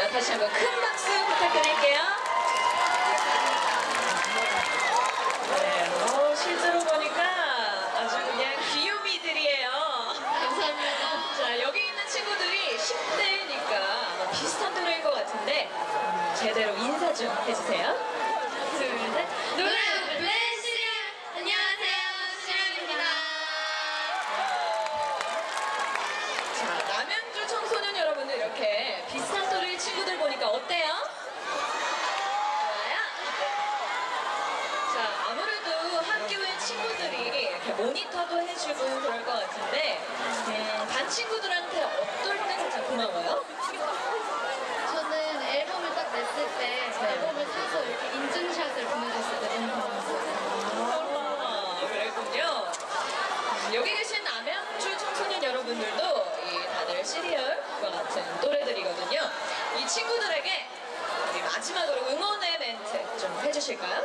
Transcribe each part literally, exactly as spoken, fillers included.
자, 다시 한번 큰 박수 부탁드릴게요. 네, 어, 실제로 보니까 아주 그냥 귀요미들이에요. 감사합니다. 자, 여기 있는 친구들이 십 대니까 아마 비슷한 또래인 것 같은데 음, 제대로 인사 좀 해주세요. 둘, 셋. 노래 부른 시리얼! 안녕하세요, 시리얼입니다. 자, 남양주 청소년 여러분들 이렇게 비슷한 또래의 친구들 보니까 어때요? 좋아요? 자, 아무래도 학교의 친구들이 이렇게 모니터도 해주고 그럴 것 같은데 음, 반 친구들한테 어떨 때 가장 고마워요? 저는 앨범을 딱 냈을 때 앨범을 사서 이렇게 인증샷을 보내줬을 때 너무 고마웠어요. 아, 그랬군요. 음, 여기 계신 남양주 청소년 여러분들도 이 다들 시리얼과 같은 또래들이거든요. 이 친구들에게 우리 마지막으로 응원의 멘트 좀 해주실까요?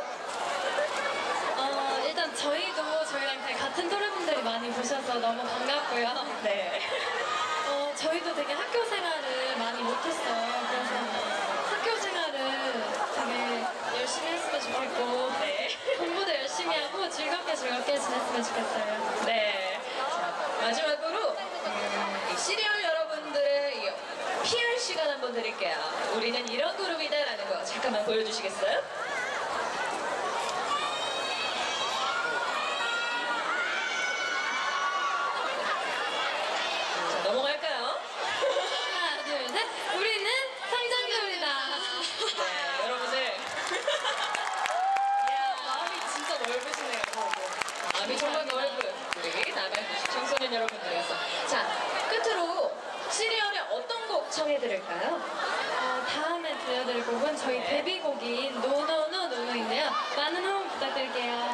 어, 일단 저희도 저희랑 되게 같은 또래분들이 많이 보셔서 너무 반갑고요. 네. 어, 저희도 되게 학교 생활을 많이 못했어요. 그래서 학교 생활을 되게 열심히 했으면 좋겠고 네. 공부도 열심히 하고 즐겁게 즐겁게 지냈으면 좋겠어요. 네. 자, 마지막으로 음, 이 시리얼 여러분들의 이 피알 시간 한번 드릴게요. 우리는 이런 그룹이다라는 거 잠깐만 보여주시겠어요? 자, 넘어갈까요? 하나, 둘, 셋. 우리는 상장교입니다. 네, 여러분들. 이야, 마음이 진짜 넓으시네요. 마음이 정말 넓은 우리 남양주 청소년 여러분들이었어. 자, 끝으로 시리얼의 어떤 곡 청해드릴까요? 어, 다음에 들려드릴 곡은 저희 네. 데뷔곡인 노노노노노인데요. 많은 호응 부탁드릴게요.